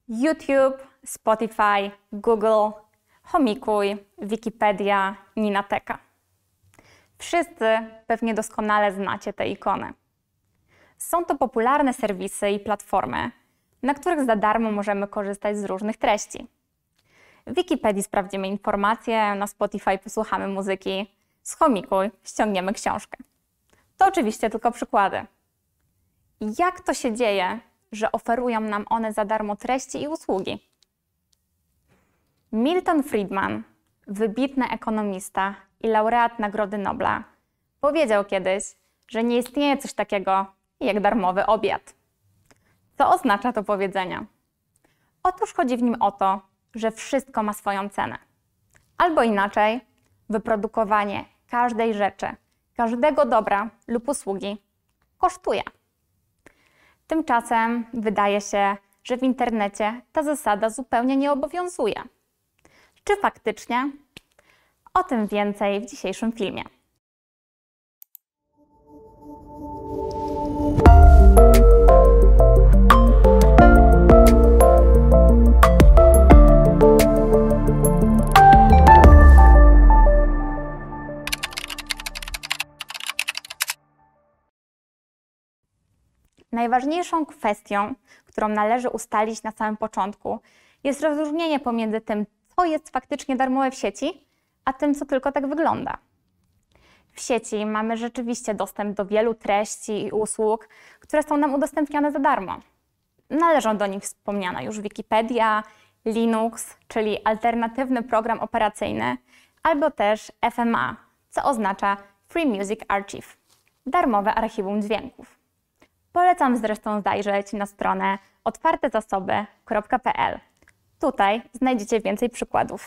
YouTube, Spotify, Google, Chomikuj, Wikipedia, Ninateka. Wszyscy pewnie doskonale znacie te ikony. Są to popularne serwisy i platformy, na których za darmo możemy korzystać z różnych treści. W Wikipedii sprawdzimy informacje, na Spotify posłuchamy muzyki, z Chomikuj ściągniemy książkę. To oczywiście tylko przykłady. Jak to się dzieje, że oferują nam one za darmo treści i usługi? Milton Friedman, wybitny ekonomista i laureat Nagrody Nobla, powiedział kiedyś, że nie istnieje coś takiego jak darmowy obiad. Co oznacza to powiedzenie? Otóż chodzi w nim o to, że wszystko ma swoją cenę. Albo inaczej, wyprodukowanie każdej rzeczy, każdego dobra lub usługi kosztuje. Tymczasem wydaje się, że w internecie ta zasada zupełnie nie obowiązuje. Czy faktycznie? O tym więcej w dzisiejszym filmie. Najważniejszą kwestią, którą należy ustalić na samym początku, jest rozróżnienie pomiędzy tym, co jest faktycznie darmowe w sieci, a tym, co tylko tak wygląda. W sieci mamy rzeczywiście dostęp do wielu treści i usług, które są nam udostępniane za darmo. Należą do nich wspomniana już Wikipedia, Linux, czyli alternatywny program operacyjny, albo też FMA, co oznacza Free Music Archive, darmowe archiwum dźwięków. Polecam zresztą zajrzeć na stronę otwartezasoby.pl. Tutaj znajdziecie więcej przykładów.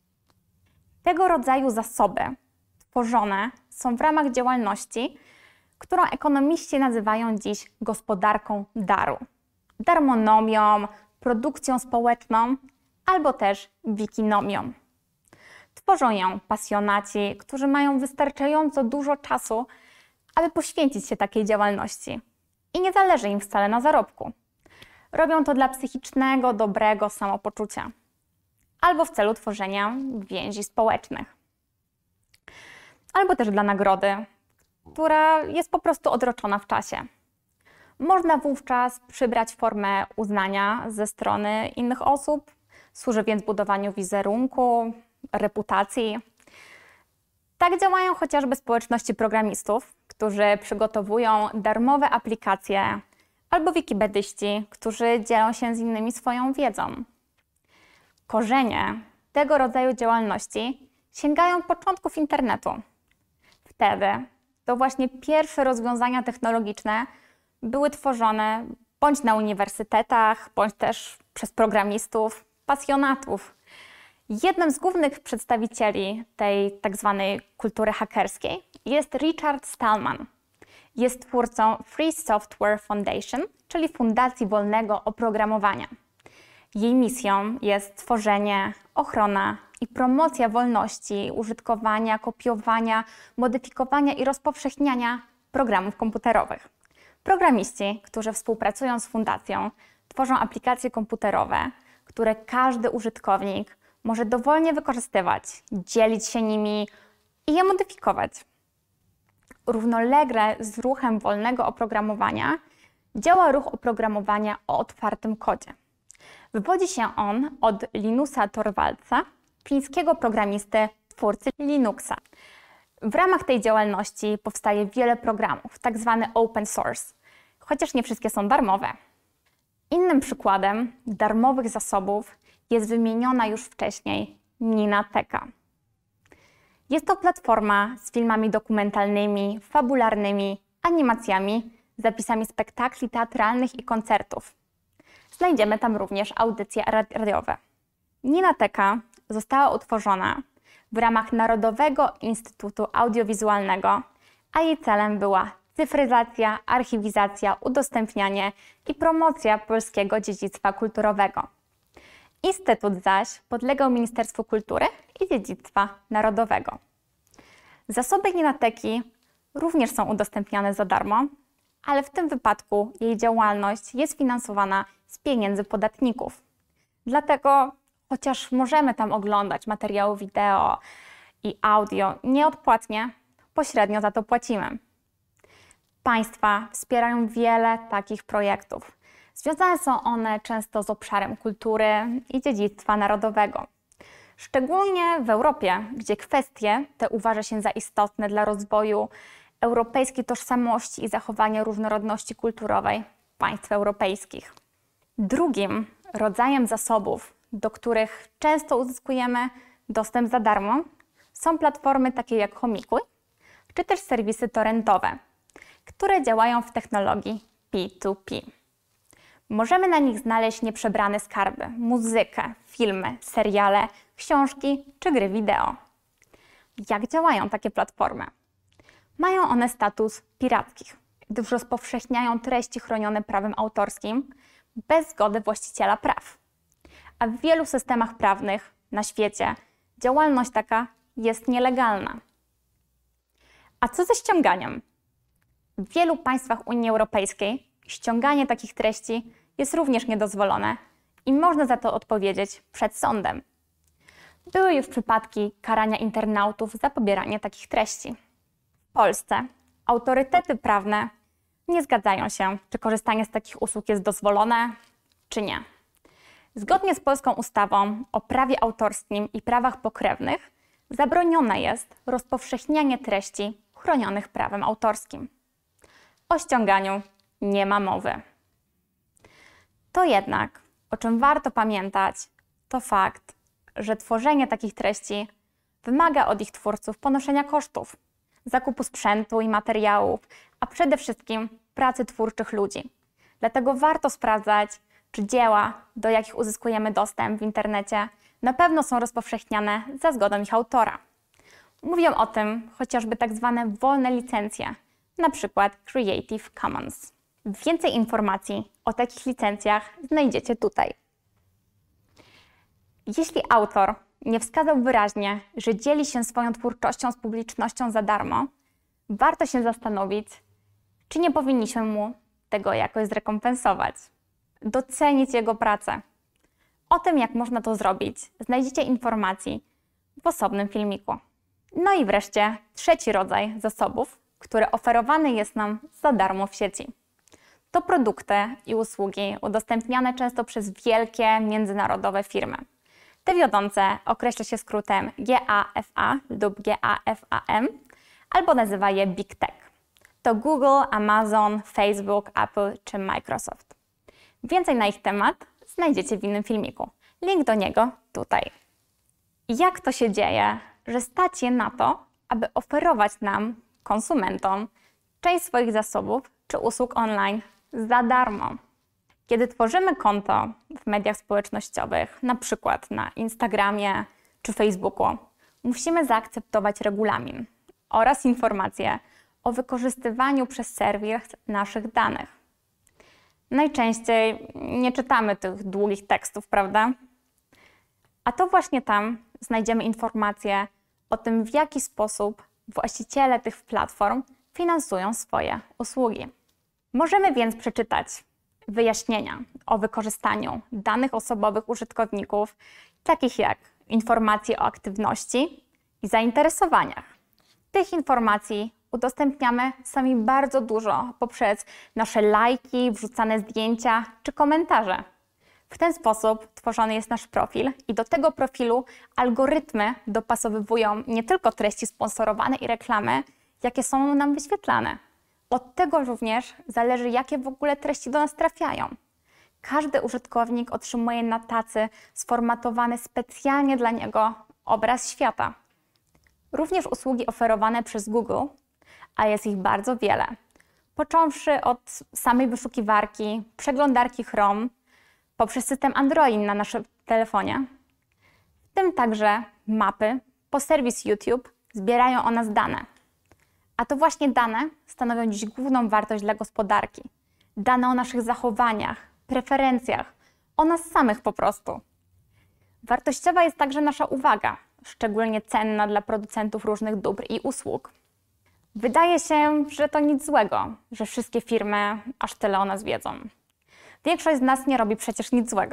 Tego rodzaju zasoby tworzone są w ramach działalności, którą ekonomiści nazywają dziś gospodarką daru, darmonomią, produkcją społeczną albo też wikinomią. Tworzą ją pasjonaci, którzy mają wystarczająco dużo czasu, aby poświęcić się takiej działalności. I nie zależy im wcale na zarobku. Robią to dla psychicznego, dobrego samopoczucia albo w celu tworzenia więzi społecznych. Albo też dla nagrody, która jest po prostu odroczona w czasie. Można wówczas przybrać formę uznania ze strony innych osób, służy więc budowaniu wizerunku, reputacji. Tak działają chociażby społeczności programistów, którzy przygotowują darmowe aplikacje, albo wikipedyści, którzy dzielą się z innymi swoją wiedzą. Korzenie tego rodzaju działalności sięgają początków internetu. Wtedy to właśnie pierwsze rozwiązania technologiczne były tworzone bądź na uniwersytetach, bądź też przez programistów, pasjonatów. Jednym z głównych przedstawicieli tej tak zwanej kultury hakerskiej jest Richard Stallman. Jest twórcą Free Software Foundation, czyli Fundacji Wolnego Oprogramowania. Jej misją jest tworzenie, ochrona i promocja wolności użytkowania, kopiowania, modyfikowania i rozpowszechniania programów komputerowych. Programiści, którzy współpracują z fundacją, tworzą aplikacje komputerowe, które każdy użytkownik może dowolnie wykorzystywać, dzielić się nimi i je modyfikować. Równolegle z ruchem wolnego oprogramowania działa ruch oprogramowania o otwartym kodzie. Wywodzi się on od Linusa Torvaldsa, fińskiego programisty, twórcy Linuxa. W ramach tej działalności powstaje wiele programów, tak zwany open source, chociaż nie wszystkie są darmowe. Innym przykładem darmowych zasobów jest wymieniona już wcześniej Ninateka. Jest to platforma z filmami dokumentalnymi, fabularnymi, animacjami, zapisami spektakli teatralnych i koncertów. Znajdziemy tam również audycje radiowe. Ninateka została utworzona w ramach Narodowego Instytutu Audiowizualnego, a jej celem była cyfryzacja, archiwizacja, udostępnianie i promocja polskiego dziedzictwa kulturowego. Instytut zaś podlegał Ministerstwu Kultury i Dziedzictwa Narodowego. Zasoby Ninateki również są udostępniane za darmo, ale w tym wypadku jej działalność jest finansowana z pieniędzy podatników. Dlatego, chociaż możemy tam oglądać materiały wideo i audio nieodpłatnie, pośrednio za to płacimy. Państwa wspierają wiele takich projektów. Związane są one często z obszarem kultury i dziedzictwa narodowego. Szczególnie w Europie, gdzie kwestie te uważa się za istotne dla rozwoju europejskiej tożsamości i zachowania różnorodności kulturowej państw europejskich. Drugim rodzajem zasobów, do których często uzyskujemy dostęp za darmo, są platformy takie jak Homikuj, czy też serwisy torrentowe, które działają w technologii P2P. Możemy na nich znaleźć nieprzebrane skarby, muzykę, filmy, seriale, książki czy gry wideo. Jak działają takie platformy? Mają one status pirackich, gdyż rozpowszechniają treści chronione prawem autorskim bez zgody właściciela praw. A w wielu systemach prawnych na świecie działalność taka jest nielegalna. A co ze ściąganiem? W wielu państwach Unii Europejskiej ściąganie takich treści jest również niedozwolone i można za to odpowiedzieć przed sądem. Były już przypadki karania internautów za pobieranie takich treści. W Polsce autorytety prawne nie zgadzają się, czy korzystanie z takich usług jest dozwolone, czy nie. Zgodnie z polską ustawą o prawie autorskim i prawach pokrewnych zabronione jest rozpowszechnianie treści chronionych prawem autorskim. O ściąganiu nie ma mowy. To jednak, o czym warto pamiętać, to fakt, że tworzenie takich treści wymaga od ich twórców ponoszenia kosztów, zakupu sprzętu i materiałów, a przede wszystkim pracy twórczych ludzi. Dlatego warto sprawdzać, czy dzieła, do jakich uzyskujemy dostęp w internecie, na pewno są rozpowszechniane za zgodą ich autora. Mówią o tym chociażby tak zwane wolne licencje, na przykład Creative Commons. Więcej informacji o takich licencjach znajdziecie tutaj. Jeśli autor nie wskazał wyraźnie, że dzieli się swoją twórczością z publicznością za darmo, warto się zastanowić, czy nie powinniśmy mu tego jakoś zrekompensować. Docenić jego pracę. O tym, jak można to zrobić, znajdziecie informacji w osobnym filmiku. No i wreszcie trzeci rodzaj zasobów, który oferowany jest nam za darmo w sieci. To produkty i usługi udostępniane często przez wielkie międzynarodowe firmy. Te wiodące określa się skrótem GAFA lub GAFAM, albo nazywa je Big Tech. To Google, Amazon, Facebook, Apple czy Microsoft. Więcej na ich temat znajdziecie w innym filmiku. Link do niego tutaj. Jak to się dzieje, że stać je na to, aby oferować nam, konsumentom, część swoich zasobów czy usług online za darmo? Kiedy tworzymy konto w mediach społecznościowych, na przykład na Instagramie czy Facebooku, musimy zaakceptować regulamin oraz informacje o wykorzystywaniu przez serwis naszych danych. Najczęściej nie czytamy tych długich tekstów, prawda? A to właśnie tam znajdziemy informacje o tym, w jaki sposób właściciele tych platform finansują swoje usługi. Możemy więc przeczytać wyjaśnienia o wykorzystaniu danych osobowych użytkowników, takich jak informacje o aktywności i zainteresowaniach. Tych informacji udostępniamy sami bardzo dużo poprzez nasze lajki, wrzucane zdjęcia czy komentarze. W ten sposób tworzony jest nasz profil i do tego profilu algorytmy dopasowywują nie tylko treści sponsorowane i reklamy, jakie są nam wyświetlane. Od tego również zależy, jakie w ogóle treści do nas trafiają. Każdy użytkownik otrzymuje na tacy sformatowany specjalnie dla niego obraz świata. Również usługi oferowane przez Google, a jest ich bardzo wiele, począwszy od samej wyszukiwarki, przeglądarki Chrome, poprzez system Android na naszym telefonie, w tym także mapy, po serwis YouTube zbierają o nas dane. A to właśnie dane stanowią dziś główną wartość dla gospodarki. Dane o naszych zachowaniach, preferencjach, o nas samych po prostu. Wartościowa jest także nasza uwaga, szczególnie cenna dla producentów różnych dóbr i usług. Wydaje się, że to nic złego, że wszystkie firmy aż tyle o nas wiedzą. Większość z nas nie robi przecież nic złego.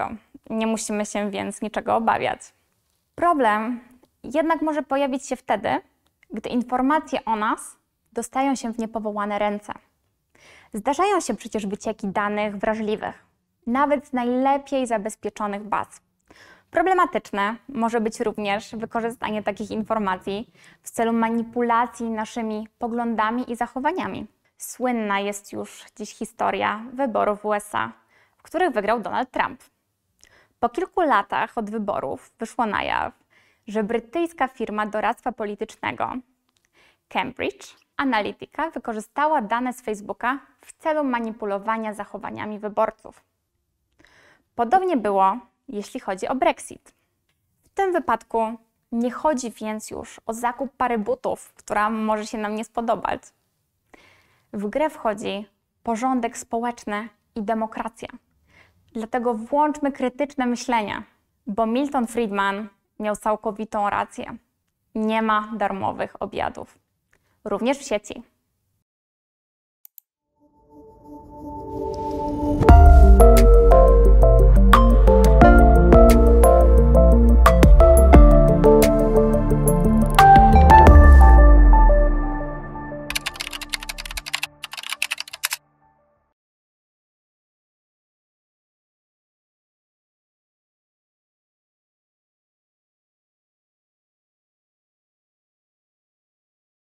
nie musimy się więc niczego obawiać. Problem jednak może pojawić się wtedy, gdy informacje o nas dostają się w niepowołane ręce. Zdarzają się przecież wycieki danych wrażliwych, nawet z najlepiej zabezpieczonych baz. Problematyczne może być również wykorzystanie takich informacji w celu manipulacji naszymi poglądami i zachowaniami. Słynna jest już dziś historia wyborów w USA, w których wygrał Donald Trump. Po kilku latach od wyborów wyszło na jaw, że brytyjska firma doradztwa politycznego Cambridge Analytica wykorzystała dane z Facebooka w celu manipulowania zachowaniami wyborców. Podobnie było, jeśli chodzi o Brexit. W tym wypadku nie chodzi więc już o zakup pary butów, która może się nam nie spodobać. W grę wchodzi porządek społeczny i demokracja. Dlatego włączmy krytyczne myślenie, bo Milton Friedman miał całkowitą rację. Nie ma darmowych obiadów, również w sieci.